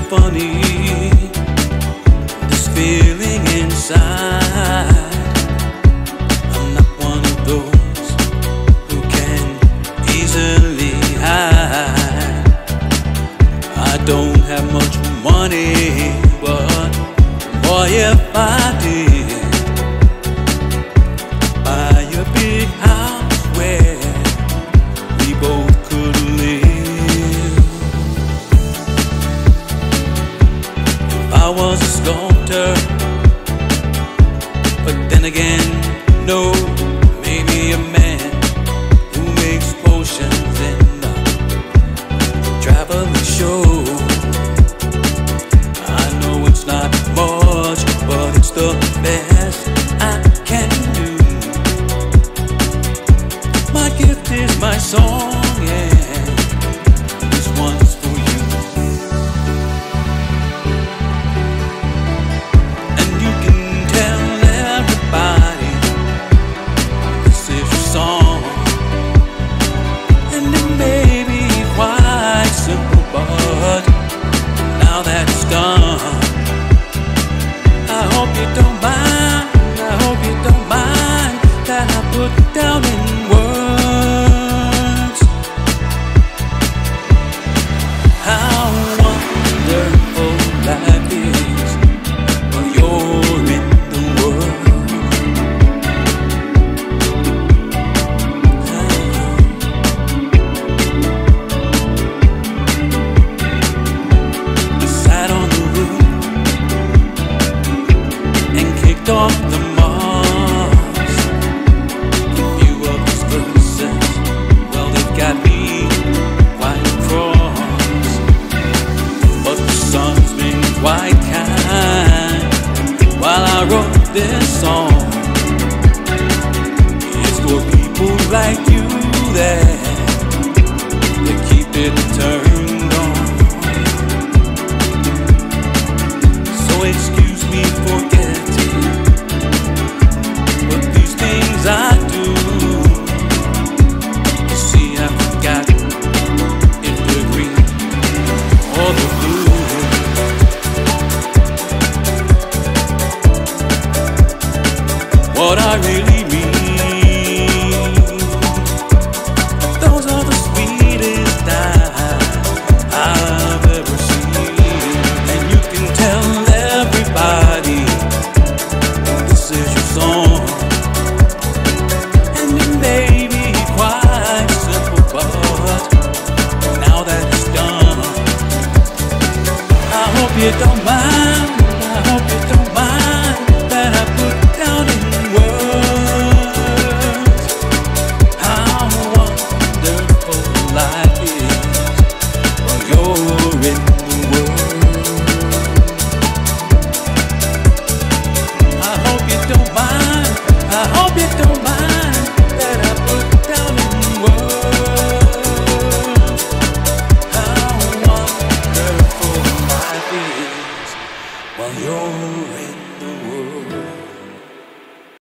funny, this feeling inside. I'm not one of those who can easily hide. I don't have much money, but boy, if I did, buy a big house where we both could live. If I was a sculptor, but then again, no, maybe a man who makes potions in a traveling show. I know it's not much, but it's the best I can do. My gift is my song, yeah, this one's for you. And you can tell everybody this is your song. And it may be quite simple, but now that it's done, I hope you don't mind, I hope you don't mind that I put down in words how wonderful life is when you're in the world. I sat on the roof and kicked off the moss. A few of these verses, well, they've got me quite cross. But the sun's been quite kind while I wrote this song. It's for people like you that keep it turned on. So excuse me for getting, but these things I do, you see, I forgot if the green or the blue. What I really mean, those are the sweetest eyes I've ever seen. And you can tell everybody this is your song. And it may be quite simple, but now that it's done, I hope you don't mind.